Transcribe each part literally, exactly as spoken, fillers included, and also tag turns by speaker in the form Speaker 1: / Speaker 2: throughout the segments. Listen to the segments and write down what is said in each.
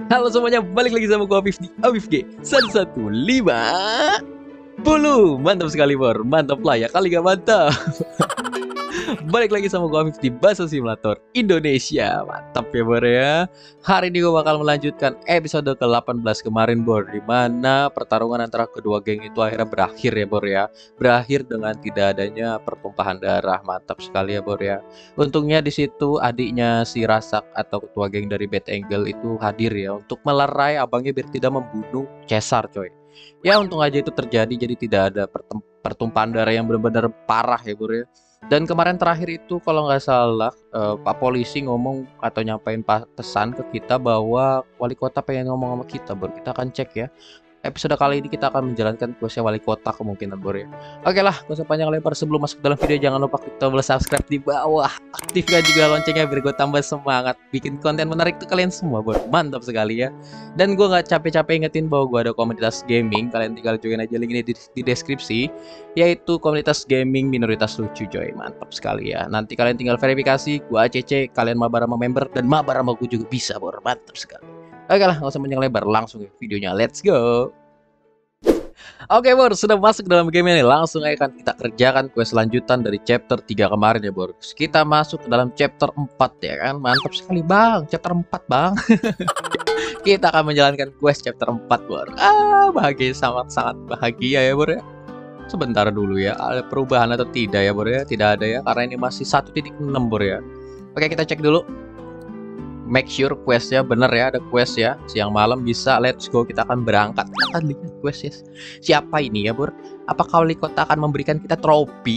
Speaker 1: Halo semuanya, balik lagi sama gua Afif di Afif G seratus lima puluh. Mantap sekali Bor, mantap lah ya, kali gak mantap. Balik lagi sama gua Afif di Baso Simulator Indonesia. Mantap ya Bor ya. Hari ini gua bakal melanjutkan episode ke delapan belas kemarin Bor, dimana pertarungan antara kedua geng itu akhirnya berakhir ya Bor ya. Berakhir dengan tidak adanya pertumpahan darah. Mantap sekali ya Bor ya. Untungnya di situ adiknya si Rasak atau ketua geng dari Bad Angle itu hadir ya, untuk melerai abangnya biar tidak membunuh Cesar coy. Ya untung aja itu terjadi, jadi tidak ada pertumpahan darah yang benar-benar parah ya Bor ya. Dan kemarin terakhir itu kalau nggak salah uh, Pak Polisi ngomong atau nyampain pesan ke kita bahwa wali kota pengen ngomong sama kita Bor. Kita akan cek ya. Episode kali ini kita akan menjalankan questnya wali kota kemungkinan Bor ya. Oke lah, gak usah panjang lebar, sebelum masuk dalam video jangan lupa klik tombol subscribe di bawah. Aktifkan juga loncengnya biar gue tambah semangat bikin konten menarik tuh kalian semua Bor. Mantap sekali ya. Dan gue gak capek-capek ingetin bahwa gue ada komunitas gaming. Kalian tinggal join aja link ini di, di deskripsi. Yaitu komunitas gaming minoritas lucu coy. Mantap sekali ya. Nanti kalian tinggal verifikasi, gue A C C, kalian mabar sama member, dan mabar sama gue juga bisa Bor. Mantap sekali. Oke lah, gak usah panjang lebar, langsung ke videonya, let's go. Oke Bor, sudah masuk dalam game ini. Langsung akan kita kerjakan quest lanjutan dari chapter tiga kemarin ya Bor. Kita masuk ke dalam chapter empat ya kan. Mantap sekali bang, chapter empat bang. Kita akan menjalankan quest chapter empat Bor. Ah, bahagia, sangat-sangat bahagia ya Bor ya. Sebentar dulu ya, ada perubahan atau tidak ya Bor ya. Tidak ada ya, karena ini masih satu titik enam Bor ya. Oke, kita cek dulu. Make sure questnya bener ya, ada quest ya. Siang malam bisa, let's go, kita akan berangkat. Kita akan lihat quest ya. Siapa ini ya Bor? Apakah wali kota akan memberikan kita trofi?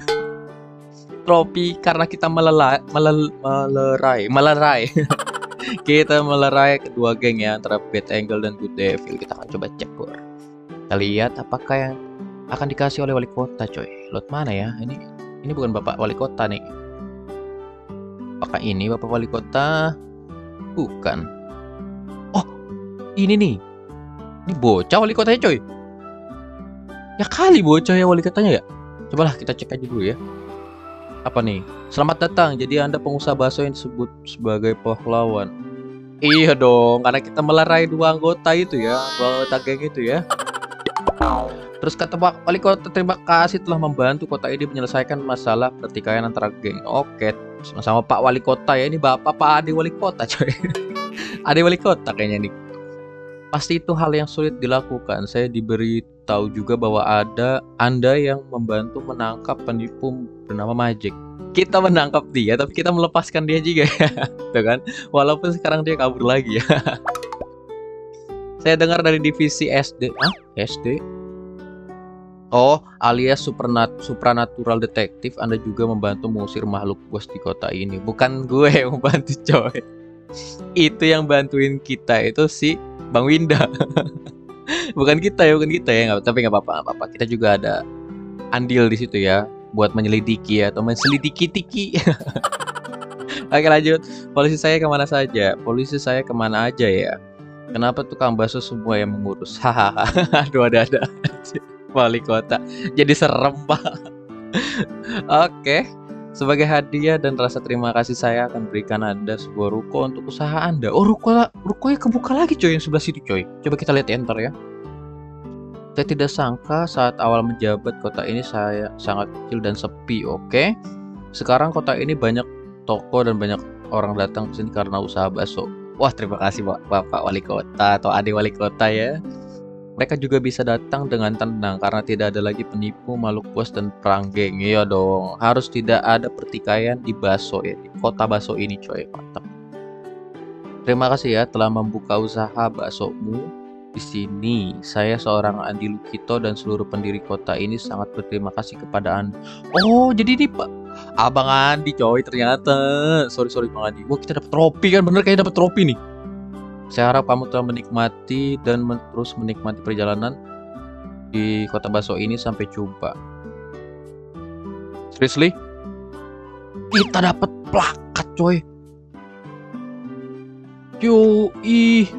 Speaker 1: Trofi karena kita melelai, melel, melerai, melerai. Kita melerai kedua geng ya, antara Bad Angle dan Good Devil. Kita akan coba cek Bor. Kita lihat apakah yang akan dikasih oleh wali kota coy. Lot mana ya? Ini ini bukan bapak wali kota nih. Apakah ini bapak wali kota? Bukan. Oh, ini nih. Ini bocah wali kotanya coy. Ya kali bocah ya wali kotanya ya. Cobalah kita cek aja dulu ya. Apa nih? Selamat datang. Jadi Anda pengusaha bakso yang disebut sebagai pahlawan. Iya dong, karena kita melerai dua anggota itu ya, dua anggota geng itu ya. Terus kata Pak Wali Kota, terima kasih telah membantu kota ini menyelesaikan masalah pertikaian antara geng. Oke, sama-sama Pak Wali Kota ya. Ini Bapak Pak Ade Wali Kota coy. Ade Wali Kota kayaknya nih. Pasti itu hal yang sulit dilakukan. Saya diberitahu juga bahwa ada Anda yang membantu menangkap penipu bernama Magic. Kita menangkap dia, tapi kita melepaskan dia juga ya. Tuh kan? Walaupun sekarang dia kabur lagi ya. Saya dengar dari divisi S D. Hah? S D? Oh, alias supernat supranatural detektif. Anda juga membantu mengusir makhluk bos di kota ini. Bukan gue yang membantu coy. Itu yang bantuin kita itu si Bang Winda. Bukan kita ya, bukan kita ya. Nggak, tapi nggak apa-apa, nggak apa-apa. Kita juga ada andil di situ ya, buat menyelidiki ya, atau menselidiki-tiki. Oke lanjut. Polisi saya kemana saja? Polisi saya kemana aja ya? Kenapa tukang bakso semua yang mengurus? Hahaha. Aduh, ada-ada. Wali kota jadi serem pak. Oke, sebagai hadiah dan rasa terima kasih saya akan berikan Anda sebuah ruko untuk usaha Anda. Oh, ruko rukonya kebuka lagi coy, yang sebelah situ coy. Coba kita lihat enter ya. Saya tidak sangka saat awal menjabat kota ini saya sangat kecil dan sepi. Oke, sekarang kota ini banyak toko dan banyak orang datang ke sini karena usaha bakso. Wah, terima kasih Pak Bapak Wali Kota atau Adik Wali Kota ya. Mereka juga bisa datang dengan tenang karena tidak ada lagi penipu, makhluk bos, dan perang geng. Iya dong, harus tidak ada pertikaian di Baso ya, di kota Baso ini coy. Mantap. Terima kasih ya telah membuka usaha baksomu di sini. Saya seorang Andi Lukito dan seluruh pendiri kota ini sangat berterima kasih kepada Anda. Oh, jadi ini Pak Abang Andi coy ternyata. Sorry sorry Bang Andi. Wah, kita dapat trofi kan, bener kayak dapat trofi nih. Saya harap kamu telah menikmati dan men terus menikmati perjalanan di kota bakso ini. Sampai jumpa. Seriously? Kita dapat plakat coy. Yoi.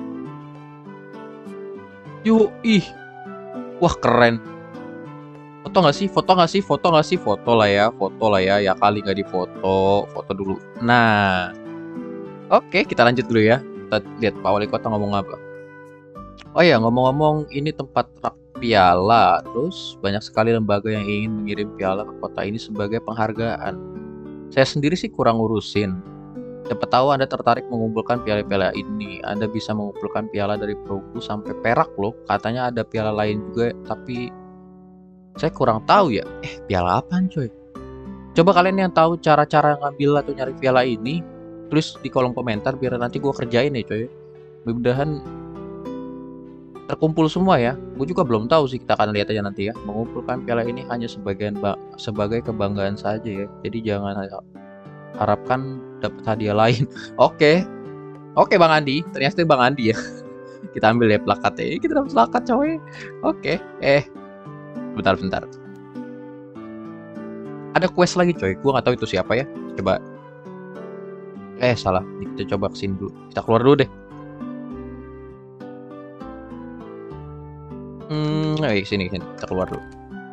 Speaker 1: Yoi. Wah keren. Foto nggak sih? Foto nggak sih? Foto nggak sih? Foto lah ya. Foto lah ya. Ya kali nggak difoto. Foto dulu. Nah. Oke, kita lanjut dulu ya. kita lihat Pak Wali Kota ngomong apa. Oh ya, ngomong-ngomong, ini tempat rak piala, terus banyak sekali lembaga yang ingin mengirim piala ke kota ini sebagai penghargaan. Saya sendiri sih kurang ngurusin. Siapa tahu Anda tertarik mengumpulkan piala-piala ini. Anda bisa mengumpulkan piala dari perunggu sampai perak loh. Katanya ada piala lain juga, tapi saya kurang tahu ya. Eh, piala apaan coy? Coba kalian yang tahu cara-cara ngambil atau nyari piala ini, tulis di kolom komentar biar nanti gue kerjain ya coy. Mudah-mudahan terkumpul semua ya. Gue juga belum tahu sih, kita akan lihat aja nanti ya. Mengumpulkan piala ini hanya sebagian sebagai kebanggaan saja ya. Jadi jangan harapkan dapat hadiah lain. Oke. Oke Bang Andi, ternyata Bang Andi ya. Kita ambil ya plakatnya. Kita dapat plakat coy. Oke. Eh. Bentar bentar. Ada quest lagi coy. Gue nggak tahu itu siapa ya. Coba. Eh salah. Kita coba kesini dulu. Kita keluar dulu deh. Hmm, eh sini sini. Kita keluar dulu.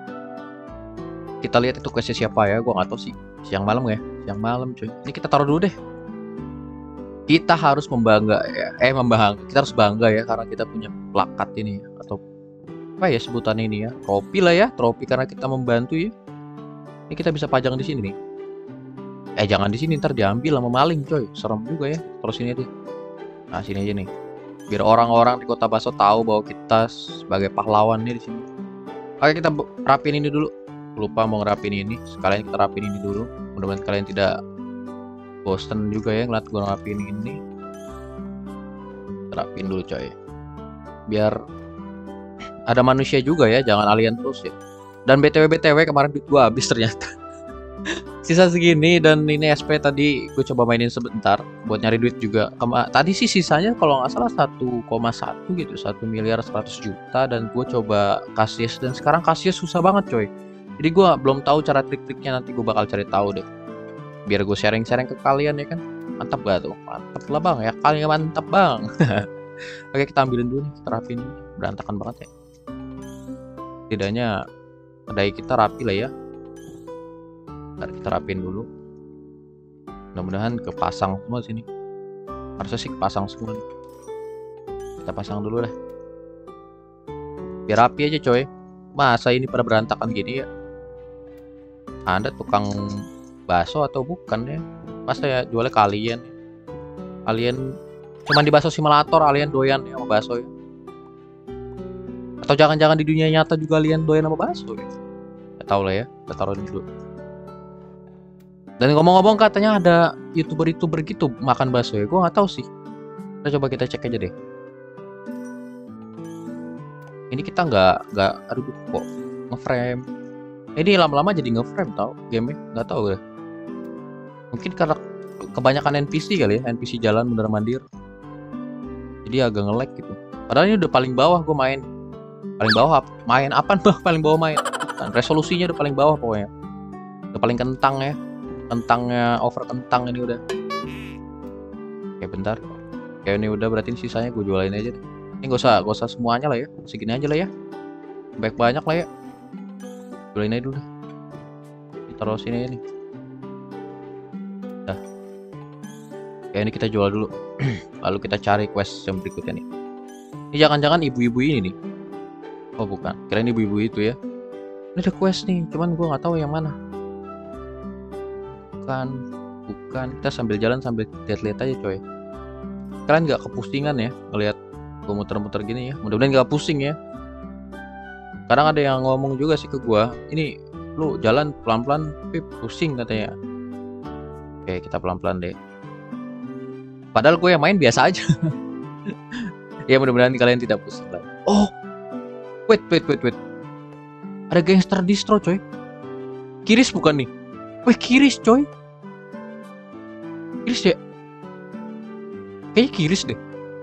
Speaker 1: Kita lihat itu questnya siapa ya. Gue nggak tahu sih. Siang malam ya. Siang malam coy. Ini kita taruh dulu deh. Kita harus membangga ya. Eh membangga. Kita harus bangga ya karena kita punya plakat ini ya. Atau apa ya sebutan ini ya. Trofi lah ya. Trofi karena kita membantu ya. Ini kita bisa pajang di sini nih. Eh jangan di sini, ntar diambil sama maling coy. Serem juga ya. Terus sini aja. Nah sini aja nih. Biar orang-orang di Kota Baso tahu bahwa kita sebagai pahlawan nih di sini. Oke kita rapin ini dulu. Lupa mau ngerapin ini. Sekalian kita rapin ini dulu. Mudah-mudahan kalian tidak bosen juga ya ngeliat gue rapin ini. Rapin dulu coy. Biar ada manusia juga ya. Jangan alien terus ya. Dan B T W B T W kemarin duit gue habis ternyata. Sisa segini dan ini S P tadi gue coba mainin sebentar buat nyari duit juga. Kema tadi sih sisanya kalau nggak salah satu koma satu gitu, satu miliar seratus juta dan gue coba Cassius dan sekarang Cassius susah banget coy. Jadi gue belum tahu cara trik-triknya, nanti gue bakal cari tahu deh. Biar gue sharing-sharing ke kalian ya kan. Mantap gak tuh? Mantap lah bang ya, kalian mantap bang. Oke kita ambilin dulu nih, kita rapiin. Berantakan banget ya. Tidaknya kedai kita rapi lah ya. Ntar kita rapiin dulu. Mudah-mudahan kepasang semua sini. Harusnya sih kepasang semua nih. Kita pasang dulu lah. Biar rapi aja coy. Masa ini pada berantakan gini ya? Anda tukang bakso atau bukan ya? Masa ya jualnya kalian? Kalian cuman di bakso simulator kalian doyan ya sama bakso ya? Atau jangan-jangan di dunia nyata juga kalian doyan sama bakso ya? Gak tau lah ya. Kita taruhin dulu. Dan ngomong-ngomong katanya ada youtuber-youtuber gitu makan bakso ya. Gue nggak tahu sih. Kita coba kita cek aja deh. Ini kita nggak nggak aduh kok ngeframe. Ini lama-lama jadi ngeframe tau game-nya. Nggak tahu ya. Mungkin karena kebanyakan N P C kali ya. N P C jalan bener mandir. Jadi agak nge-lag gitu. Padahal ini udah paling bawah gue main. Paling bawah main apa tuh? Paling bawah main. Dan resolusinya udah paling bawah pokoknya. Udah paling kentang ya. Kentangnya over kentang ini udah. Oke bentar. Oke ini udah berarti sisanya gue jualin aja deh. Ini gak usah, gak usah semuanya lah ya. Segini aja lah ya. Baik banyak lah ya. Jualin aja dulu deh. Taruh sini aja nih. Dah. Oke ini kita jual dulu. Lalu kita cari quest yang berikutnya nih. Ini jangan-jangan ibu-ibu ini nih. Oh bukan. Kirain ibu-ibu itu ya. Ini ada quest nih. Cuman gue gak tahu yang mana. Bukan, bukan. Kita sambil jalan sambil lihat-lihat aja coy. Kalian nggak kepusingan ya ngelihat gue muter-muter gini ya. Mudah-mudahan nggak pusing ya. Kadang ada yang ngomong juga sih ke gue, ini lu jalan pelan-pelan tapi pusing katanya. Oke kita pelan-pelan deh. Padahal gue yang main biasa aja. Ya mudah-mudahan kalian tidak pusing lah. Oh, wait wait wait wait. Ada gangster distro coy. Kiris bukan nih? Wih Kiris coy. Kiris ya? Kayaknya Kiris deh.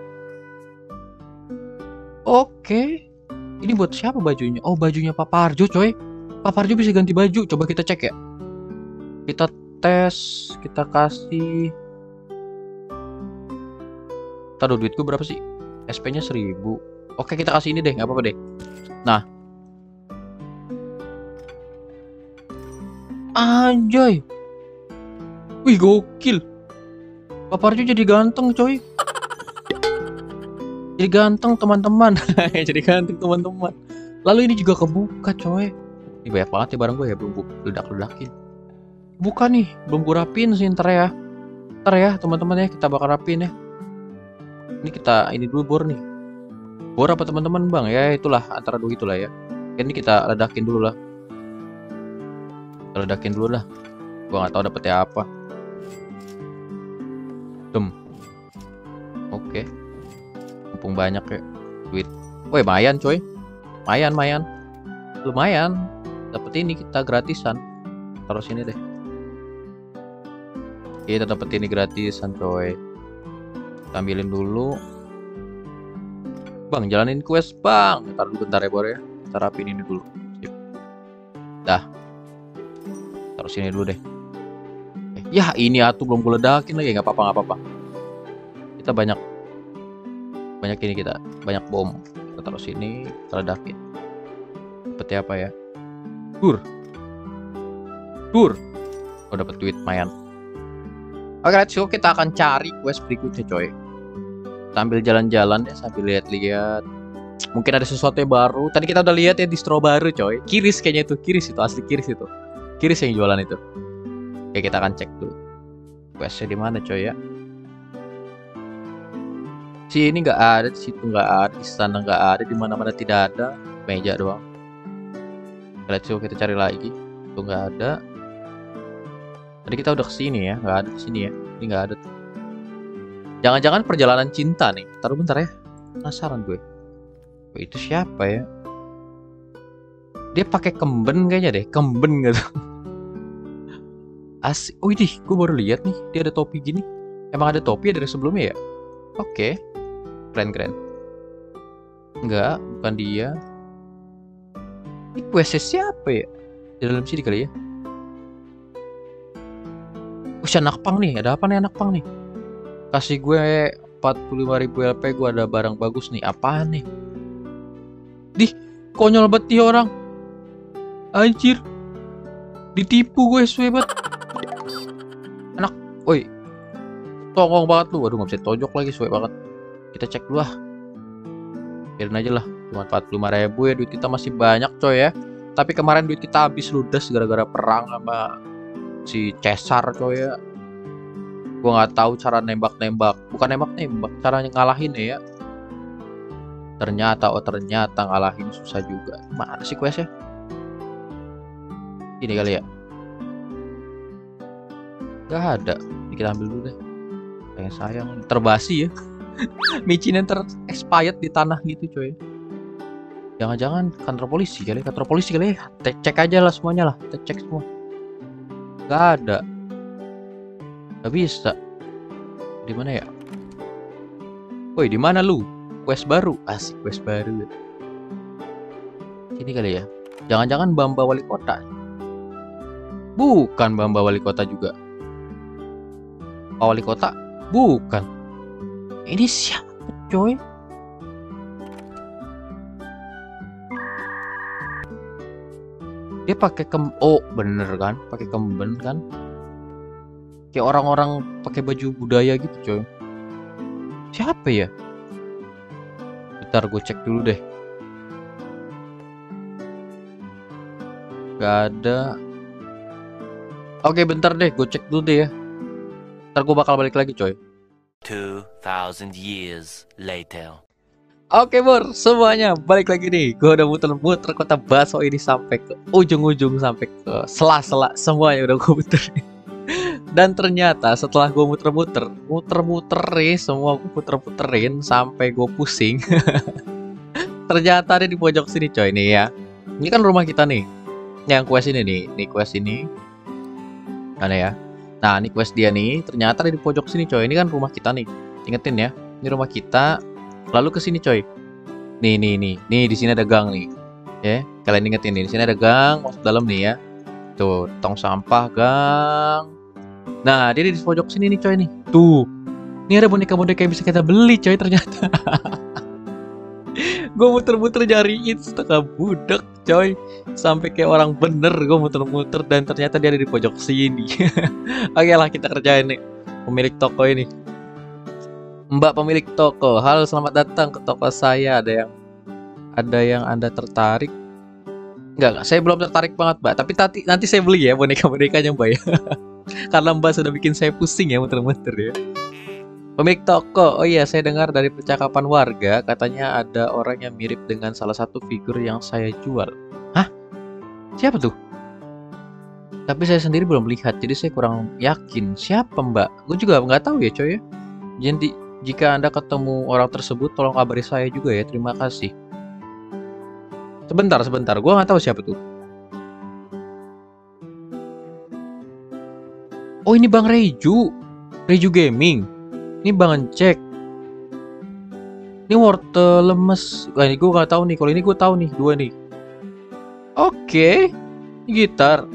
Speaker 1: Oke. Ini buat siapa bajunya? Oh bajunya Pak Parjo coy. Pak Parjo bisa ganti baju. Coba kita cek ya. Kita tes. Kita kasih. Taduh duit gue berapa sih? S P nya seribu. Oke kita kasih ini deh. Gak apa-apa deh. Nah. Anjay. Wih gokil. Pak Parjo jadi ganteng coy. Jadi ganteng teman-teman. Jadi ganteng teman-teman. Lalu ini juga kebuka coy. Ini banyak banget ya barang gue ya, belum gue ledak-ledakin. Buka nih, belum gue rapiin sih ntar ya. Ntar ya teman-teman ya, kita bakal rapiin ya. Ini kita ini dulu bor nih. Bor apa teman-teman bang? Ya itulah antara dua itulah ya. Ini kita ledakin dulu lah. Kita ledakin dulu lah. Gua nggak tahu dapetnya apa. Dem. Oke. Mumpung banyak ya duit. Woi lumayan coy. Lumayan, lumayan. Lumayan. Dapet ini kita gratisan. Taruh sini deh. Kita dapet ini gratisan coy. Kita ambilin dulu. Bang, jalanin quest bang. Ntar dulu bentar ya bor ya. Kita rapiin ini dulu. Sip. Dah. Taruh sini dulu deh. Eh, ya ini atuh belum gue ledakin lagi. Nggak apa-apa, nggak apa-apa. Kita banyak banyak ini kita. Banyak bom. Kita taruh sini. Kita ledakin. Seperti apa ya? Dur. Dur. Oh dapat duit lumayan. Oke, let's go. Kita akan cari quest berikutnya coy. Sambil jalan-jalan ya, sambil lihat-lihat. Mungkin ada sesuatu yang baru. Tadi kita udah lihat ya distro baru coy. Kiris kayaknya itu, Kiris itu asli Kiris itu. Kiris yang jualan itu. Oke, kita akan cek dulu. Questnya di mana coy ya? Si ini nggak ada, di situ nggak ada, di sana nggak ada, di mana-mana tidak ada. Meja doang. Let's go, kita cari lagi. Itu nggak ada. Tadi kita udah kesini ya, nggak ada di sini ya. Ini nggak ada tuh. Jangan-jangan perjalanan cinta nih. Taruh bentar ya. Penasaran gue. Oh, itu siapa ya? Dia pakai kemben kayaknya deh. Kemben gitu. Asik. Oh ini, gue baru lihat nih. Dia ada topi gini. Emang ada topi ya dari sebelumnya ya? Oke. Keren-keren. Enggak, bukan dia. Ini questnya siapa ya? Di dalam sini kali ya? Oh, si anak pang nih. Ada apa nih anak pang nih? Kasih gue empat puluh lima ribu L P, gue ada barang bagus nih. Apaan nih? Dih, konyol banget nih orang. Anjir. Ditipu gue, suebat. Anak, woi. Tongong banget lu. Waduh, gak bisa tojok lagi, suwe banget. Kita cek dulu lah. Biarin aja lah. Cuma empat puluh lima ribu ya, duit kita masih banyak coy ya. Tapi kemarin duit kita habis ludes gara-gara perang sama si Caesar coy ya. Gue nggak tahu cara nembak-nembak, bukan nembak-nembak, caranya ngalahin ya. Ternyata, oh ternyata ngalahin susah juga. Mana sih questnya? Ini kali ya? Gak ada. Ini kita ambil dulu deh. Sayang sayang, terbasi ya. Micin yang ter-expired di tanah gitu coy. Jangan-jangan kantor polisi kali, kantor polisi kali ya. Cek aja lah semuanya lah, kita cek semua. Gak ada. Gak bisa. Di mana ya? Woi, di mana lu? Quest baru. Asik, quest baru. Sini kali ya. Jangan-jangan Bamba wali kota. Bukan Bamba wali kota juga. Pak wali kota? Bukan. Ini siapa, coy? Dia pakai kem oh bener kan? Pakai kemben kan? Kayak orang-orang pakai baju budaya gitu coy. Siapa ya? Bentar gue cek dulu deh. Gak ada. Oke bentar deh, gue cek dulu deh ya. Ntar gue bakal balik lagi coy.
Speaker 2: two thousand years later.
Speaker 1: Oke bor, semuanya balik lagi nih. Gue udah muter-muter kota Baso ini sampai ke ujung-ujung, sampai ke sela-sela, semuanya udah gue muterin. Dan ternyata setelah gue muter-muter, muter-muterin semua, gue puter-puterin sampai gue pusing. Ternyata ada di pojok sini coy nih ya. Ini kan rumah kita nih. Yang quest ini nih, nih quest ini. Mana ya? Nah, ini quest dia nih. Ternyata ada di pojok sini coy. Ini kan rumah kita nih. Ingetin ya. Ini rumah kita. Lalu ke sini coy. Nih, nih, nih. Nih di sini ada gang nih. Ya, kalian ingetin nih. Di sini ada gang masuk dalam nih ya. Tuh, tong sampah gang. Nah, dia di pojok sini nih coy nih. Tuh. Ini ada boneka-boneka yang bisa kita beli coy ternyata. Gue muter-muter nyariin setengah budak coy. Sampai kayak orang bener gue muter-muter. Dan ternyata dia ada di pojok sini. Oke lah, kita kerjain nih pemilik toko ini. Mbak pemilik toko, halo selamat datang ke toko saya. Ada yang ada yang Anda tertarik? Enggak, enggak, saya belum tertarik banget, Mbak. Tapi nanti nanti saya beli ya boneka-bonekanya, Mbak ya. Karena Mbak sudah bikin saya pusing ya muter-muter ya. Pemilik toko, oh iya saya dengar dari percakapan warga katanya ada orang yang mirip dengan salah satu figur yang saya jual. Hah? Siapa tuh? Tapi saya sendiri belum lihat, jadi saya kurang yakin siapa Mbak. Gue juga nggak tahu ya coy ya. Jadi jika Anda ketemu orang tersebut, tolong kabari saya juga ya. Terima kasih. Sebentar, sebentar. Gue nggak tahu siapa tuh. Oh ini Bang Reju, Reju Gaming. Ini Bang Cek. Ini wortel lemes. Wah ini gue nggak tahu nih. Kalau ini gue tahu nih dua nih. Oke, ini gitar.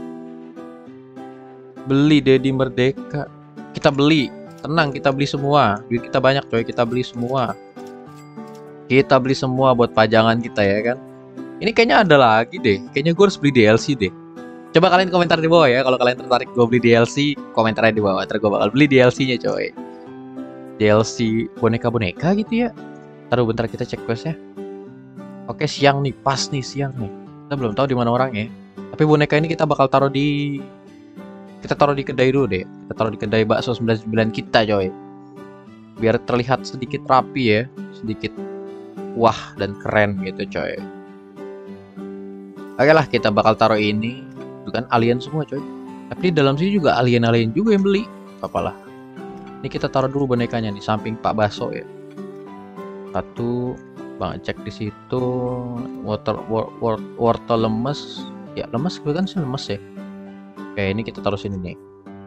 Speaker 1: Beli Dedi Merdeka. Kita beli. Tenang, kita beli semua. Duit kita banyak coy, kita beli semua. Kita beli semua buat pajangan kita ya kan. Ini kayaknya ada lagi deh. Kayaknya gue harus beli D L C deh. Coba kalian komentar di bawah ya. Kalau kalian tertarik gue beli D L C, komentar aja di bawah. Ntar gue bakal beli D L C-nya coy. D L C boneka-boneka gitu ya. Taruh bentar kita cek quest ya. Oke siang nih, pas nih siang nih. Kita belum tahu di mana orangnya. Tapi boneka ini kita bakal taruh di kita taruh di kedai dulu deh. Kita taruh di kedai bakso sembilan puluh sembilan kita coy. Biar terlihat sedikit rapi ya, sedikit wah dan keren gitu coy. Oke lah kita bakal taruh ini. Itu kan alien semua coy. Tapi di dalam sini juga alien-alien juga yang beli. Apalah. Ini kita taruh dulu bonekanya nih samping Pak Baso ya. Satu, Bang cek di situ. Water wor, wor, wortel lemes. Ya lemes kan sih lemes ya. Oke ini kita taruh sini nih.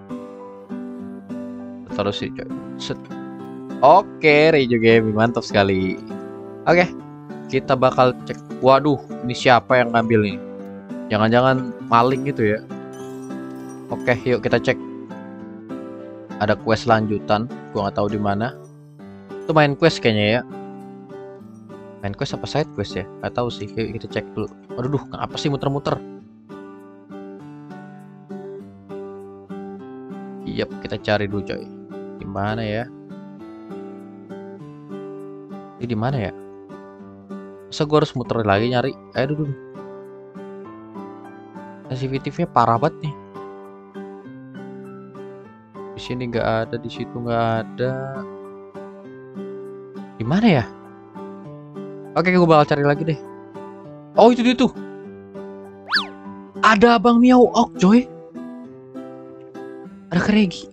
Speaker 1: Kita taruh sini coy. Set. Oke Reju Gaming mantap sekali. Oke kita bakal cek. Waduh ini siapa yang ngambil nih? Jangan-jangan maling gitu ya. Oke yuk kita cek. Ada quest lanjutan, gua nggak tahu di mana. Itu main quest kayaknya ya. Main quest apa side quest ya? Nggak tahu sih. Yuk kita cek dulu. Aduh, ngapa sih muter-muter? Yap, kita cari dulu coy. Di mana ya? Ini di mana ya? Masa gua harus muter lagi nyari? Ayo dulu. Sensitivitasnya parah banget nih. Di sini nggak ada, di situ nggak ada. Di mana ya? Oke, gue bakal cari lagi deh. Oh itu dia tuh. Ada Abang Miao Ok coy. Ada Keregi.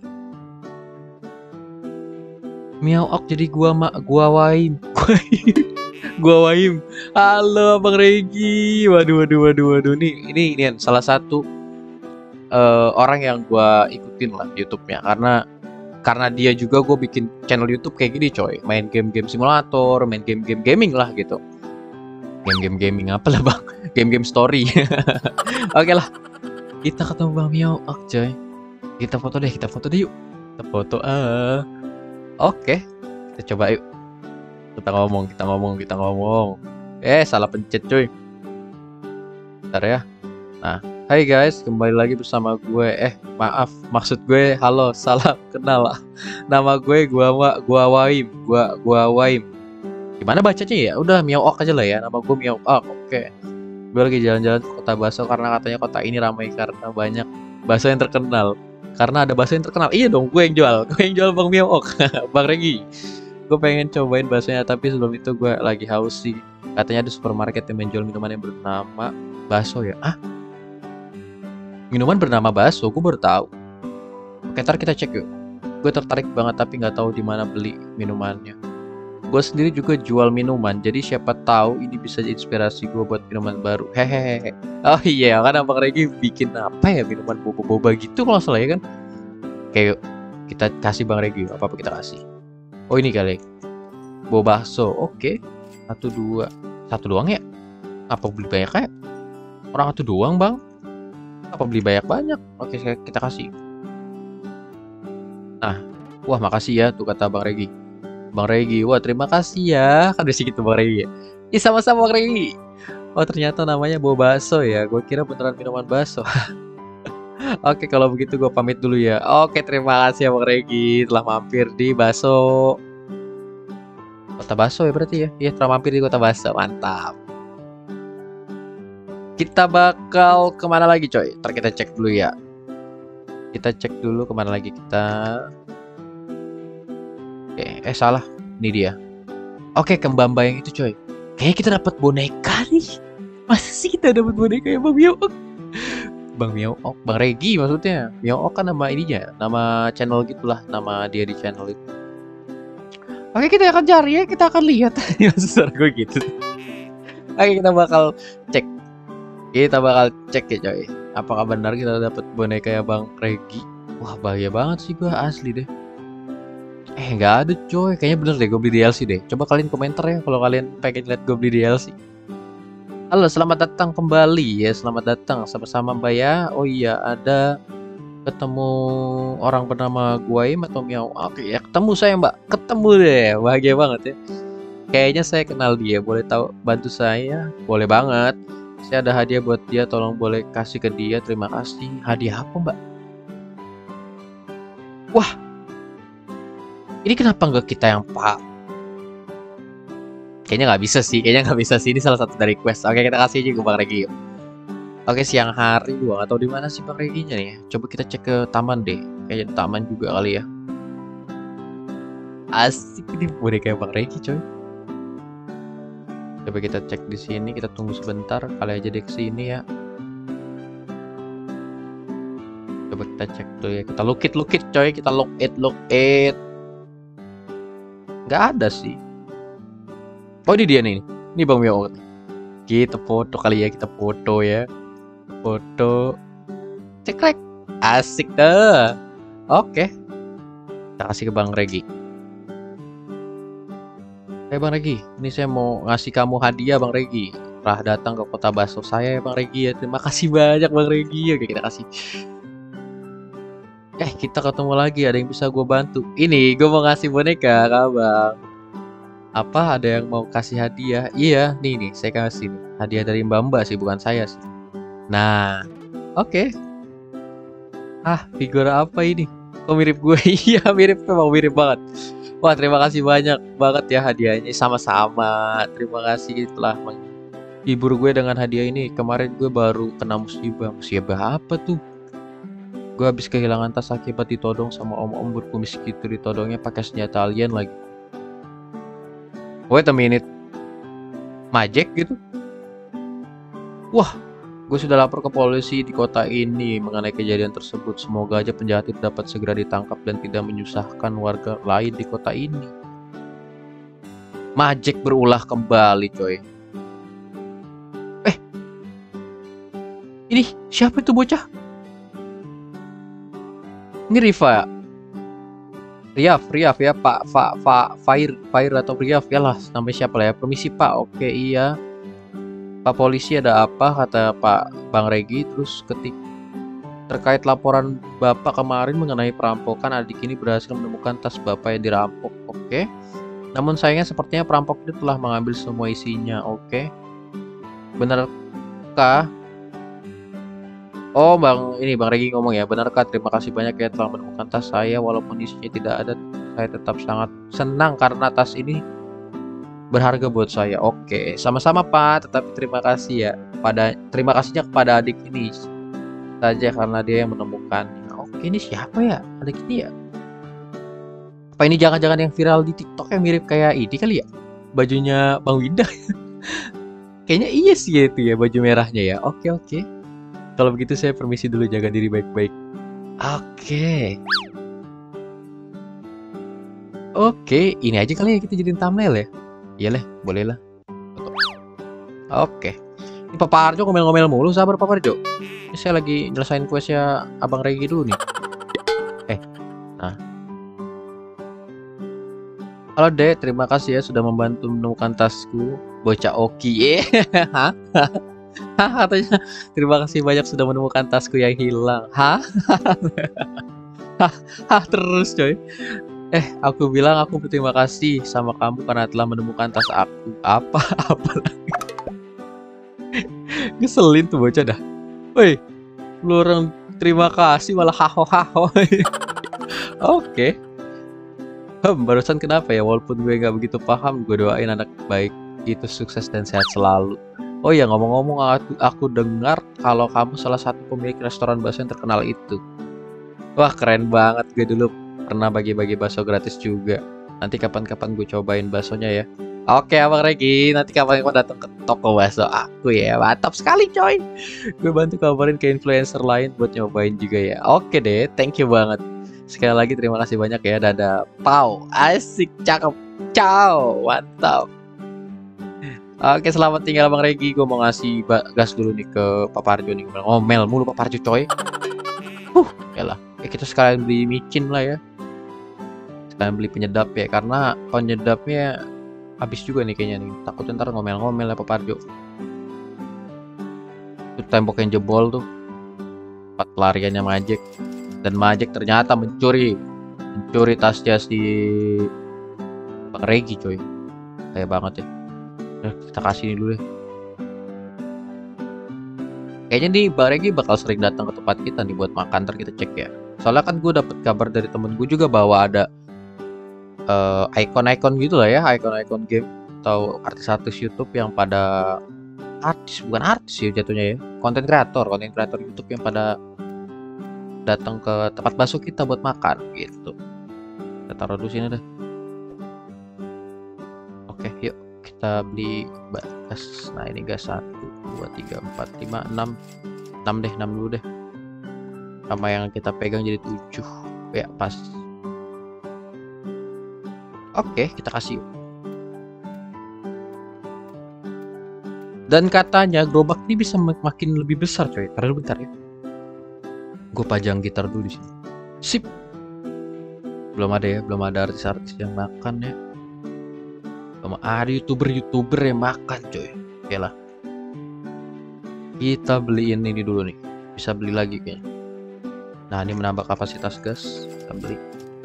Speaker 1: Miao Ok jadi gua mak gua Waim. Gua Waim. Halo Abang Regi. Waduh waduh waduh waduh nih ini ini salah satu uh, orang yang gua ikutin lah YouTube-nya karena karena dia juga gue bikin channel YouTube kayak gini coy, main game-game simulator, main game-game gaming lah gitu. Game-game gaming apa lah bang? Game-game story. Oke lah, kita ketemu Bang Miao Ok coy. Kita foto deh, kita foto deh yuk. Kita foto ah. Oke, kita coba yuk. Kita ngomong, kita ngomong, kita ngomong. Eh salah pencet coy. Bentar ya. Nah, hai guys, kembali lagi bersama gue. Eh, maaf, maksud gue halo, salah kenal. Nama gue gua gua Waim, gua gua Waim. Gimana bacanya ya? Udah Miao Ok aja lah ya. Nama gue Miao Ok. Oke. Gue lagi jalan-jalan ke kota bakso karena katanya kota ini ramai karena banyak bakso yang terkenal. Karena ada bakso yang terkenal. Iya dong, gue yang jual. Gue yang jual Bang Miao Ok. Bang Regi. Gue pengen cobain baksonya tapi sebelum itu gue lagi haus sih. Katanya ada supermarket yang menjual minuman yang bernama bakso ya. Ah? Minuman bernama bakso, gue baru tahu. Oke, ntar kita cek yuk. Gue tertarik banget tapi nggak tahu di mana beli minumannya. Gue sendiri juga jual minuman, jadi siapa tahu ini bisa jadi inspirasi gue buat minuman baru. Hehehe. Oh iya, kan Abang Regi bikin apa ya minuman boba-boba gitu kalau salah ya kan? Oke, yuk. Kita kasih Bang Regi, apa apa kita kasih. Oh ini kali. Boba bakso, oke. Satu dua, satu doang ya? Apa beli banyak kayak? Orang satu doang bang? Apa beli banyak-banyak? Oke kita kasih. Nah, wah makasih ya tuh kata Bang Regi. Bang Regi, wah terima kasih ya. Kan udah segitu Bang Regi ya. Ih sama-sama Bang Regi. Oh ternyata namanya boba bakso ya. Gue kira beneran minuman bakso. Oke kalau begitu gue pamit dulu ya. Oke terima kasih ya Bang Regi telah mampir di bakso Kota Baso ya berarti ya. Iya, telah mampir di Kota Baso. Mantap. Kita bakal kemana lagi coy? Ntar kita cek dulu ya. Kita cek dulu kemana lagi kita. Oke, eh salah. Ini dia. Oke, ke Mbamba yang itu coy. Kayaknya kita dapat boneka nih. Masa sih kita dapat boneka ya Bang Miao? Bang Miao, Bang Regi maksudnya. Miao kan nama ininya, nama channel gitulah, nama dia di channel itu. Oke, kita akan cari ya, kita akan lihat. Maksud gue gitu. Oke, kita bakal cek. Kita bakal cek ya coy. Apakah benar kita dapat boneka ya Bang Regi? Wah, bahagia banget sih gue asli deh. Eh, nggak ada coy. Kayaknya bener deh gue beli D L C deh. Coba kalian komentar ya kalau kalian pengen lihat gue beli D L C. Halo, selamat datang kembali ya. Selamat datang sama-sama Mbak ya. Oh iya, ada ketemu orang bernama Guaim atau Miao. Oke ya, ketemu saya Mbak. Ketemu deh. Bahagia banget ya. Kayaknya saya kenal dia. Boleh tahu bantu saya? Boleh banget. Saya ada hadiah buat dia, tolong boleh kasih ke dia. Terima kasih. Hadiah apa Mbak? Wah, ini kenapa nggak kita yang pak? Kayaknya nggak bisa sih, kayaknya nggak bisa sih. Ini salah satu dari quest. Oke, kita kasih aja ke Bang Regi. Oke, siang hari gua nggak tahu di mana sih Bang Reginya nih. Coba kita cek ke taman deh. Kayaknya di taman juga kali ya. Asik nih boneka Bang Regi coy. Coba kita cek di sini, kita tunggu sebentar. Kali aja deh kesini ya. Coba kita cek tuh ya. Kita look it, look it coy. Kita look it, look it. Nggak ada sih. Oh, ini dia nih. Ini Bang Mio. Kita foto kali ya, kita foto ya. Foto. Cekrek. Asik dah. Oke. Kita kasih ke Bang Regi. Eh Bang Regi, ini saya mau ngasih kamu hadiah Bang Regi. Telah datang ke Kota Baso saya ya Bang Regi ya. Terima kasih banyak Bang Regi. Oke, kita kasih. Eh, kita ketemu lagi. Ada yang bisa gue bantu? Ini gue mau ngasih boneka kak Bang. Apa ada yang mau kasih hadiah? Iya, nih nih saya kasih nih. Hadiah dari Mbak Mbak sih, bukan saya sih. Nah, oke. Okay. Ah, figur apa ini? Kok mirip gue? Iya, mirip, memang mirip banget. Wah, terima kasih banyak banget ya hadiahnya. Sama-sama. Terima kasih telah menghibur gue dengan hadiah ini. Kemarin gue baru kena musibah. Musibah apa tuh? Gue habis kehilangan tas akibat ditodong sama om-om berkumis gitu. Ditodongnya pakai senjata alien lagi. Wait a minute. Majek gitu? Wah, gue sudah lapor ke polisi di kota ini mengenai kejadian tersebut. Semoga aja penjahat itu dapat segera ditangkap dan tidak menyusahkan warga lain di kota ini. Majek berulah kembali, coy. Eh, ini siapa itu bocah? Ini Rifa. Riaf, Riaf ya, Pak, Fa, Fa, Fair, Fair atau Riaf ya lah, namanya siapa lah ya? Permisi Pak, oke iya. Pak polisi ada apa? Kata Pak Bang Regi. Terus ketik terkait laporan Bapak kemarin mengenai perampokan, adik ini berhasil menemukan tas Bapak yang dirampok. Oke. Namun sayangnya sepertinya perampok itu telah mengambil semua isinya. Oke. Benarkah? Oh, Bang ini Bang Regi ngomong ya. Benarkah? Terima kasih banyak ya telah menemukan tas saya walaupun isinya tidak ada. Saya tetap sangat senang karena tas ini berharga buat saya. Oke, sama-sama Pak. Tetapi terima kasih ya pada terima kasihnya kepada adik ini saja karena dia yang menemukannya. Oke, ini siapa ya? Adik ini ya? Apa ini jangan-jangan yang viral di TikTok yang mirip kayak ini kali ya? Bajunya Bang Winda. Kayaknya iya sih itu ya baju merahnya ya. Oke, oke. Kalau begitu saya permisi dulu, jaga diri baik-baik. Oke. Oke, ini aja kali ya kita jadiin thumbnail ya. Iya lah, boleh lah. Oke. Ini Papa Arjo ngomel-ngomel mulu, sabar Papa Arjo. Ini saya lagi nyelesain questnya Abang Regi dulu nih. Eh, nah. Halo Dek, terima kasih ya sudah membantu menemukan tasku. Bocah Oki, eh, hah? Hah, katanya terima kasih banyak sudah menemukan tasku yang hilang. Hah? Hah, hah terus coy. Eh, aku bilang aku berterima kasih sama kamu karena telah menemukan tas aku. Apa? Apa lagi? Ngeselin tuh bocah dah. Woi, lu orang terima kasih malah haho haho. Oke. Hmm, barusan kenapa ya? Walaupun gue nggak begitu paham, gue doain anak baik itu sukses dan sehat selalu. Oh ya, ngomong-ngomong, aku, aku dengar kalau kamu salah satu pemilik restoran bakso yang terkenal itu. Wah, keren banget. Gue dulu pernah bagi-bagi bakso gratis juga. Nanti kapan-kapan gue cobain baksonya ya. Oke, Abang Regi. Nanti kapan-kapan datang ke toko bakso aku ya. Mantap sekali, coy. Gue bantu kabarin ke influencer lain buat nyobain juga ya. Oke deh, thank you banget. Sekali lagi terima kasih banyak ya. Dadah. Pau. Asik, cakep. Ciao. Mantap. Oke, selamat tinggal Bang Regi. Gue mau ngasih gas dulu nih ke Pak Parjo nih. Ngomel mulu Pak Parjo, coy. Huh, yalah. Ya kita sekalian beli micin lah ya. Sekalian beli penyedap ya. Karena penyedapnya habis juga nih kayaknya nih. Takutnya ntar ngomel-ngomel ya Pak Parjo. Itu tembok yang jebol tuh. Tempat pelariannya Majek. Dan Majek ternyata mencuri. Mencuri tasnya si Bang Regi, coy. Kayak banget ya. Nah, kita kasih ini dulu deh. Kayaknya nih Bang Regi bakal sering datang ke tempat kita nih buat makan. Ntar kita cek ya. Soalnya kan gue dapet kabar dari temen gue juga bahwa ada uh, icon-icon gitu lah ya, icon-icon game atau artis-artis YouTube yang pada artis bukan artis ya jatuhnya ya, konten kreator, konten kreator YouTube yang pada datang ke tempat bakso kita buat makan gitu. Kita taruh dulu sini deh. Oke, yuk. Kita beli gas. Nah ini gas satu, dua, tiga, empat, lima, enam enam deh, enam dulu deh. Sama yang kita pegang jadi tujuh. Ya pas. Oke, kita kasih. Dan katanya gerobak ini bisa makin lebih besar, coy. Taruh dulu bentar ya. Gue pajang gitar dulu di sini. Sip. Belum ada ya, belum ada artis-artis yang makan ya. Belum ada youtuber-youtuber yang makan, coy. Oke lah. Kita beliin ini dulu nih. Bisa beli lagi kayaknya. Nah, ini menambah kapasitas gas. Kita beli.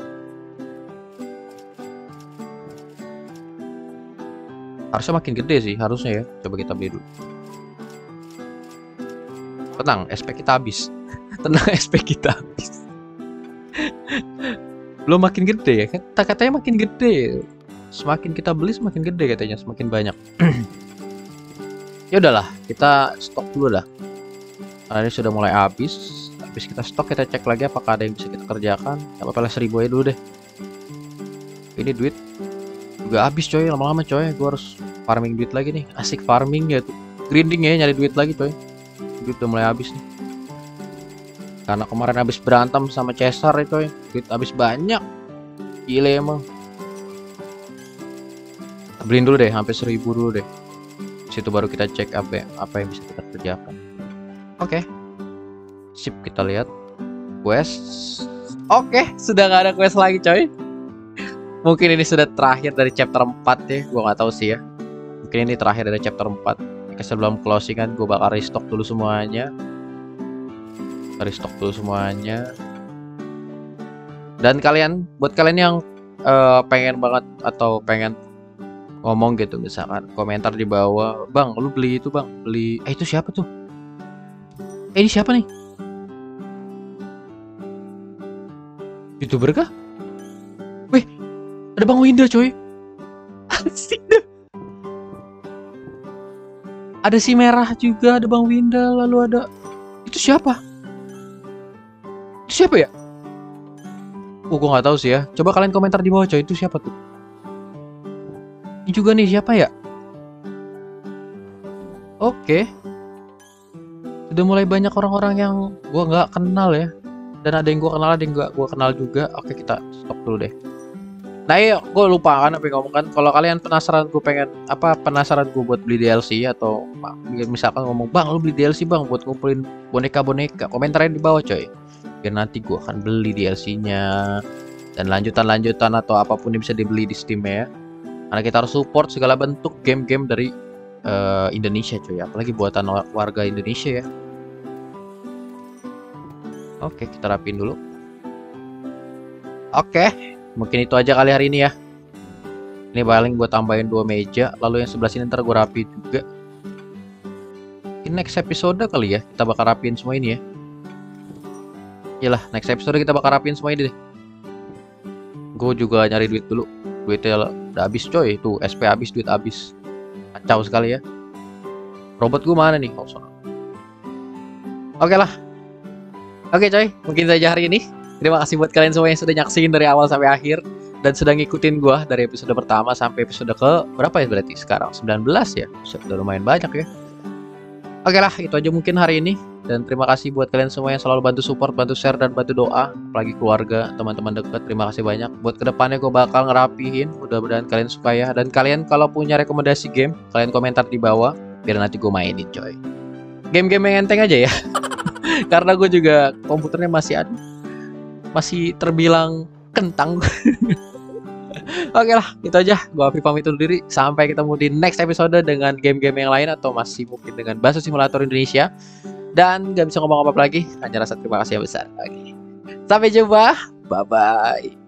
Speaker 1: Harusnya makin gede sih, harusnya ya. Coba kita beli dulu. Tenang, S P kita habis. Tenang, S P kita habis. Belum makin gede ya. Kata katanya makin gede. Semakin kita beli semakin gede katanya, semakin banyak. Ya udahlah, kita stok dulu dah. Karena ini sudah mulai habis. Habis kita stok, kita cek lagi apakah ada yang bisa kita kerjakan. Gak apa-apa lah, seribu aja dulu deh. Ini duit juga habis, coy, lama-lama, coy. Gue harus farming duit lagi nih. Asik farming ya tuh. Grinding ya, nyari duit lagi, coy. Duit udah mulai habis nih. Karena kemarin habis berantem sama Cesar ya, coy. Duit habis banyak. Gile emang. Beliin dulu deh, hampir seribu dulu deh. Situ baru kita cek apa apa yang bisa kita kerjakan. Oke. Okay. Sip, kita lihat quest. Oke, okay, sudah nggak ada quest lagi, coy. Mungkin ini sudah terakhir dari chapter empat ya. Gua nggak tahu sih ya. Mungkin ini terakhir dari chapter empat. Sebelum closing kan gue bakal restock dulu semuanya. Restock dulu semuanya. Dan kalian, buat kalian yang uh, pengen banget atau pengen ngomong gitu, misalkan komentar di bawah, bang lu beli itu bang, beli eh itu siapa tuh, eh ini siapa nih, YouTuber kah? Wih, ada Bang Winda, coy. Asik deh. Ada si merah juga, ada Bang Winda, lalu ada itu siapa, itu siapa ya? Oh, gue nggak tahu sih ya. Coba kalian komentar di bawah, coy, itu siapa tuh? Ini juga nih, siapa ya? Oke. Sudah mulai banyak orang-orang yang gua nggak kenal ya. Dan ada yang gua kenal, ada yang nggak gua kenal juga. Oke, kita stop dulu deh. Nah, iya, gue lupa kan apa yang ngomong kan. Kalau kalian penasaran, gue pengen apa penasaran gue buat beli D L C atau misalkan ngomong, bang lu beli D L C bang buat ngumpulin boneka-boneka, komentarin di bawah, coy. Biar nanti gue akan beli D L C-nya dan lanjutan-lanjutan atau apapun yang bisa dibeli di Steam ya. Karena kita harus support segala bentuk game-game dari uh, Indonesia, coy. Apalagi buatan warga Indonesia ya. Oke, kita rapin dulu. Oke, mungkin itu aja kali hari ini ya. Ini paling gue tambahin dua meja. Lalu yang sebelah sini ntar gue rapi juga. Ini next episode kali ya. Kita bakal rapiin semua ini ya. Iyalah, next episode kita bakal rapiin semua ini deh. Gue juga nyari duit dulu. Duitnya udah habis coy. Tuh S P habis, duit habis. Kacau sekali ya. Robot gue mana nih? Oh, sono. Oke lah. Oke coy, mungkin saja hari ini. Terima kasih buat kalian semua yang sudah nyaksin dari awal sampai akhir dan sudah ngikutin gue dari episode pertama sampai episode ke berapa ya berarti sekarang? sembilan belas ya. Sudah lumayan banyak ya. Oke lah, itu aja mungkin hari ini. Dan terima kasih buat kalian semua yang selalu bantu support, bantu share, dan bantu doa. Apalagi keluarga, teman-teman dekat. Terima kasih banyak. Buat kedepannya gue bakal ngerapihin. Mudah-mudahan kalian suka ya. Dan kalian kalau punya rekomendasi game, kalian komentar di bawah. Biar nanti gue mainin coy. Game-game yang enteng aja ya. Karena gue juga komputernya masih ada. Masih terbilang kentang. Oke lah, itu aja. Gua Afif pamit undur diri. Sampai ketemu di next episode dengan game-game yang lain atau masih mungkin dengan Baso Simulator Indonesia. Dan gak bisa ngomong apa-apa lagi. Hanya rasa terima kasih yang besar. Oke. Sampai jumpa. Bye-bye.